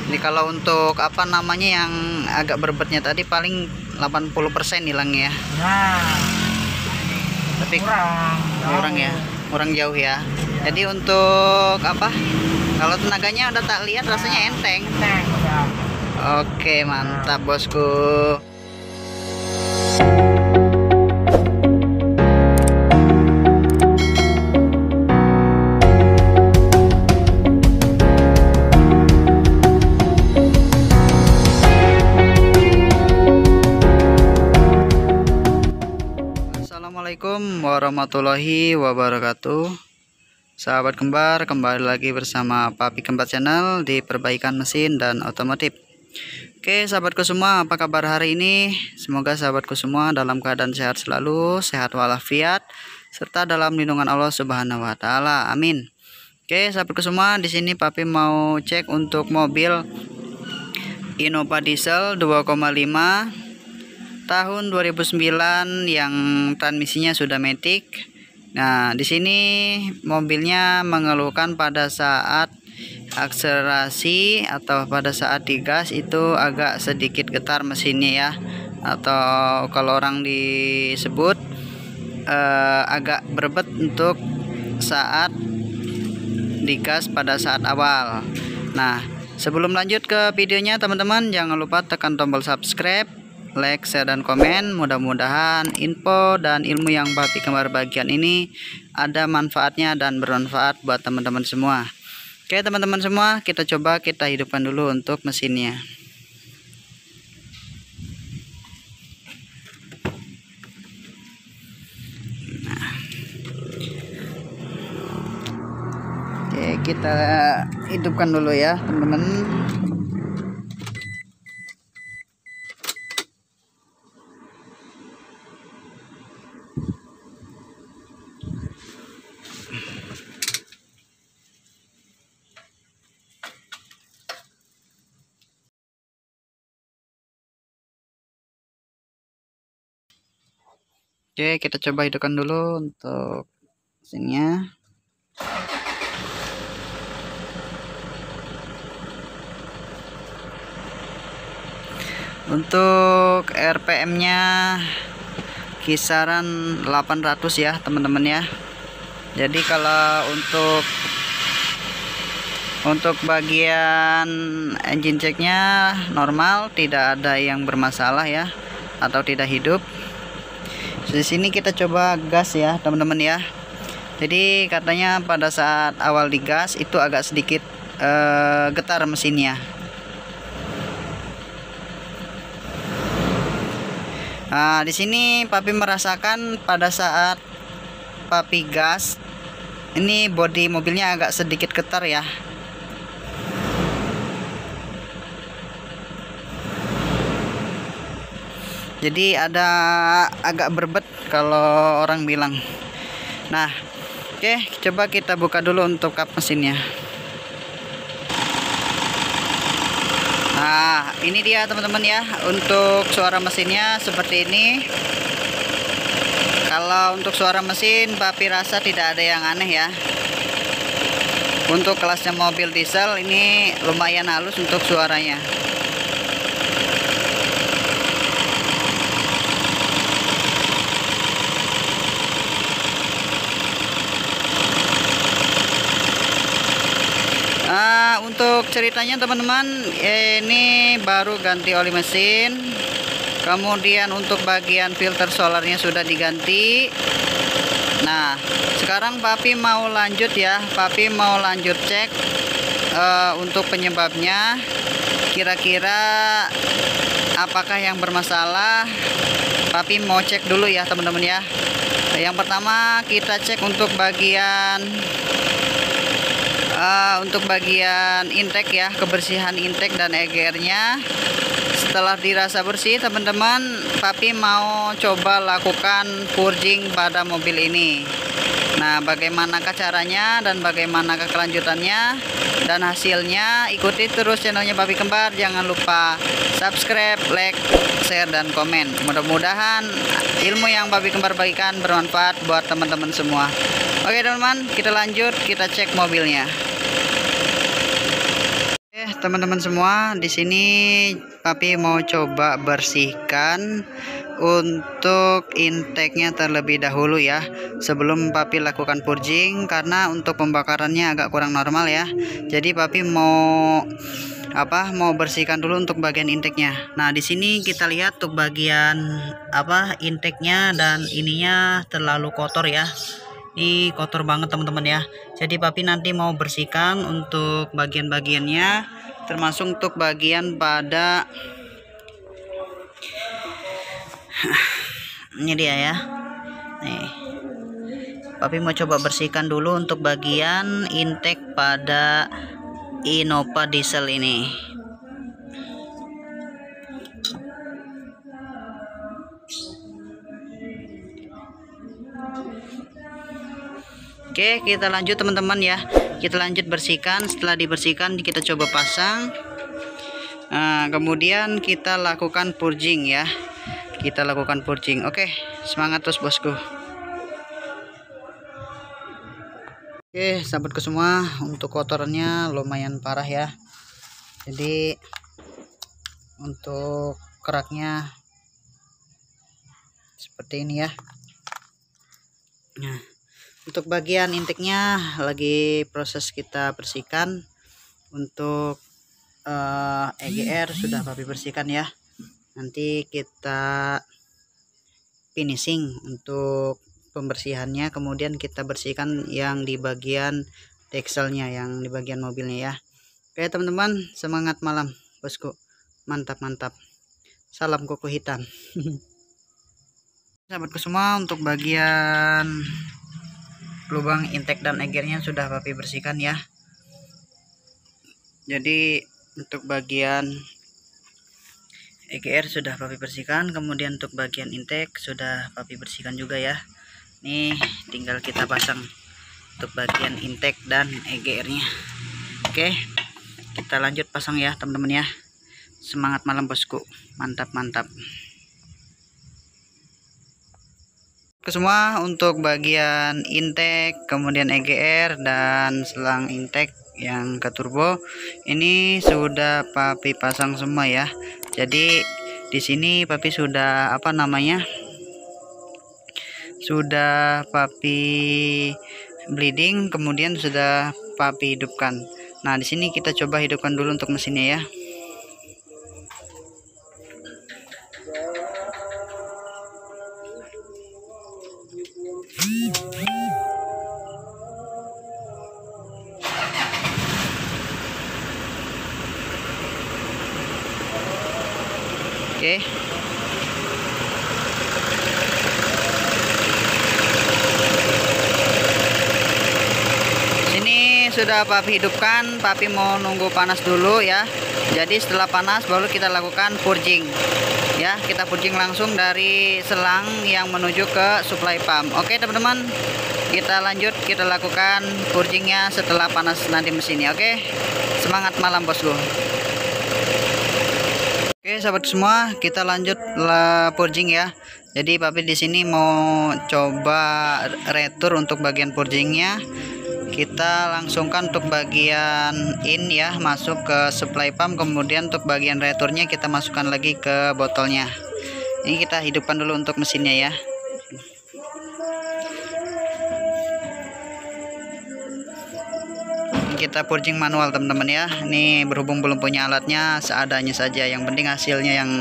Ini kalau untuk apa namanya yang agak berbetnya tadi paling 80% hilang ya. Nah, Tapi kurang ya, kurang jauh ya. Iya. Jadi untuk apa? Kalau tenaganya udah tak lihat rasanya enteng. Udah. Oke, mantap bosku. Assalamualaikum warahmatullahi wabarakatuh. Sahabat kembar, kembali lagi bersama Papi Kembar Channel di perbaikan mesin dan otomotif. Oke sahabatku semua, apa kabar hari ini? Semoga sahabatku semua dalam keadaan sehat selalu, sehat walafiat, serta dalam lindungan Allah Subhanahu wa taala. Amin. Oke sahabatku semua, di sini Papi mau cek untuk mobil Innova diesel 2,5 tahun 2009 yang transmisinya sudah matic. Nah, di sini mobilnya mengeluhkan pada saat akselerasi atau pada saat digas itu agak sedikit getar mesinnya ya, atau kalau orang disebut agak berbet untuk saat digas pada saat awal. Nah, sebelum lanjut ke videonya teman-teman, jangan lupa tekan tombol subscribe, like, share, dan komen. Mudah-mudahan info dan ilmu yang Papi Kembar bagian ini ada manfaatnya dan bermanfaat buat teman-teman semua. Oke teman-teman semua, kita coba kita hidupkan dulu untuk mesinnya. Nah. Oke, kita hidupkan dulu ya teman-teman. Oke, kita coba hidupkan dulu untuk mesinnya. Untuk RPM-nya kisaran 800 ya teman-teman ya. Jadi kalau untuk bagian engine checknya normal, tidak ada yang bermasalah ya, atau tidak hidup. Di sini kita coba gas ya teman-teman ya. Jadi katanya pada saat awal digas itu agak sedikit getar mesinnya. Nah, di sini Papi merasakan pada saat Papi gas, ini bodi mobilnya agak sedikit getar ya. Jadi ada agak berbet kalau orang bilang. Nah, oke, coba kita buka dulu untuk kap mesinnya. Nah, ini dia teman-teman ya, untuk suara mesinnya seperti ini. Kalau untuk suara mesin Papi rasa tidak ada yang aneh ya. Untuk kelasnya mobil diesel ini lumayan halus untuk suaranya. Untuk ceritanya teman-teman, ini baru ganti oli mesin. Kemudian untuk bagian filter solarnya sudah diganti. Nah, sekarang Papi mau lanjut ya. Papi mau lanjut cek untuk penyebabnya. Kira-kira apakah yang bermasalah? Papi mau cek dulu ya teman-teman ya. Yang pertama kita cek untuk bagian intake ya, kebersihan intake dan EGR-nya. Setelah dirasa bersih teman-teman, Papi mau coba lakukan purging pada mobil ini. Nah, bagaimanakah caranya dan bagaimanakah kelanjutannya dan hasilnya, ikuti terus channelnya Papi Kembar. Jangan lupa subscribe, like, share, dan komen. Mudah-mudahan ilmu yang Papi Kembar bagikan bermanfaat buat teman-teman semua. Oke teman-teman, kita lanjut, kita cek mobilnya. teman-teman semua, di sini Papi mau coba bersihkan untuk intake-nya terlebih dahulu ya, sebelum Papi lakukan purging, karena untuk pembakarannya agak kurang normal ya. Jadi Papi mau bersihkan dulu untuk bagian intake-nya. Nah, di sini kita lihat untuk bagian intake-nya dan ininya terlalu kotor ya. Ini kotor banget teman-teman ya. Jadi Papi nanti mau bersihkan untuk bagian-bagiannya, termasuk untuk bagian pada ini dia ya. Nih, Papi mau coba bersihkan dulu untuk bagian intake pada Innova diesel ini. Oke, kita lanjut teman-teman ya. Kita lanjut bersihkan. Setelah dibersihkan kita coba pasang. Nah, kemudian kita lakukan purging ya. Kita lakukan purging. Oke, semangat terus bosku. Oke, sahabatku semua, untuk kotorannya lumayan parah ya. Jadi untuk keraknya seperti ini ya. Nah, untuk bagian intake-nya lagi proses kita bersihkan. Untuk EGR sudah Papi bersihkan ya. Nanti kita finishing untuk pembersihannya, kemudian kita bersihkan yang di bagian dekselnya, yang di bagian mobilnya ya. Oke teman-teman, semangat malam bosku, mantap. Salam kuku hitam. Sahabatku semua, untuk bagian lubang intake dan EGR-nya sudah Papi bersihkan ya. Jadi untuk bagian EGR sudah Papi bersihkan, kemudian untuk bagian intake sudah Papi bersihkan juga ya. Nih tinggal kita pasang untuk bagian intake dan EGR-nya. Oke, kita lanjut pasang ya teman-teman ya. Semangat malam bosku, mantap. Semua untuk bagian intake, kemudian EGR dan selang intake yang ke turbo ini sudah Papi pasang semua ya. Jadi di sini Papi sudah sudah Papi bleeding, kemudian sudah Papi hidupkan. Nah, di sini kita coba hidupkan dulu untuk mesinnya ya. Oke. Sini sudah Papi hidupkan, Papi mau nunggu panas dulu ya. Jadi setelah panas baru kita lakukan purging. Ya, kita purging langsung dari selang yang menuju ke supply pump. Oke teman-teman, kita lanjut, kita lakukan purgingnya setelah panas nanti mesinnya. Oke, semangat malam bosku. Oke sahabat semua, kita lanjut purging ya. Jadi Papi di sini mau coba retur untuk bagian purgingnya. Kita langsungkan untuk bagian in ya, masuk ke supply pump, kemudian untuk bagian returnya kita masukkan lagi ke botolnya. Ini kita hidupkan dulu untuk mesinnya ya. Kita purging manual teman-teman ya. Ini berhubung belum punya alatnya, seadanya saja, yang penting hasilnya yang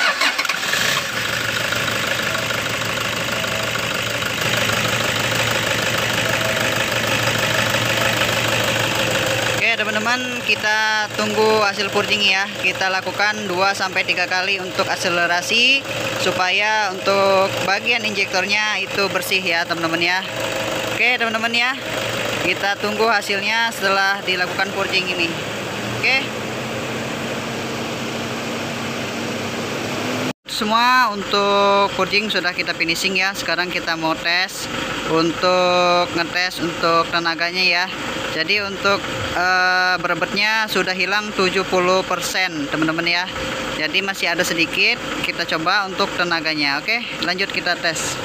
teman-teman, kita tunggu hasil purging ya. Kita lakukan 2-3 kali untuk akselerasi supaya untuk bagian injektornya itu bersih ya teman-teman ya. Oke teman-teman ya, kita tunggu hasilnya setelah dilakukan purging ini. Oke, semua untuk purging sudah kita finishing ya. Sekarang kita mau tes untuk ngetes untuk tenaganya ya. Jadi untuk berebetnya sudah hilang 70% teman-teman ya. Jadi masih ada sedikit, kita coba untuk tenaganya. Oke, lanjut kita tes.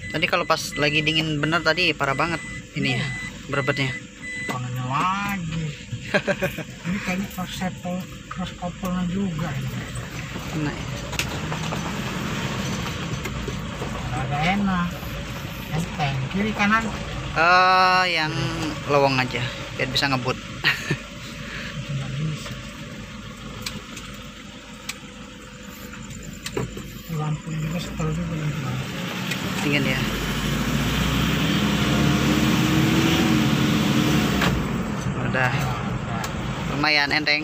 Tadi kalau pas lagi dingin bener tadi parah banget ini ya berebetnya. Tangannya lagi. Ini kayaknya cross couple juga ini. Nah, Agak enak. Enteng. Kiri kanan. yang lowong aja biar bisa ngebut. Nggak bisa. Lampu juga setel juga ini. Dingin ya. Udah lumayan enteng.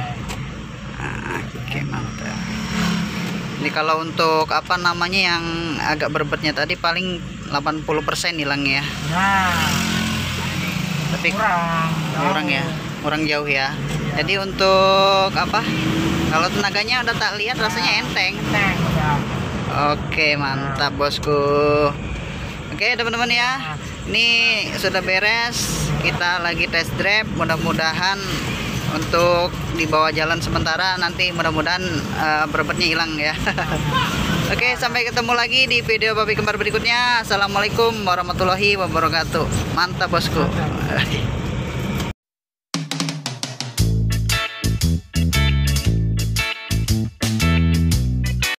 Oke, mantap. Ini kalau untuk apa namanya yang agak berbetnya tadi paling 80% hilangnya ya. Nah, Tapi kurang ya, kurang jauh ya. Jadi untuk apa? Kalau tenaganya udah tak lihat rasanya enteng. Enteng ya. Oke, mantap bosku. Oke, teman-teman ya. Ini sudah beres. Kita lagi test drive. Mudah-mudahan untuk dibawa jalan sementara, nanti mudah-mudahan berebetnya hilang ya. Oke, sampai ketemu lagi di video babi kembar berikutnya. Assalamualaikum warahmatullahi wabarakatuh. Mantap bosku.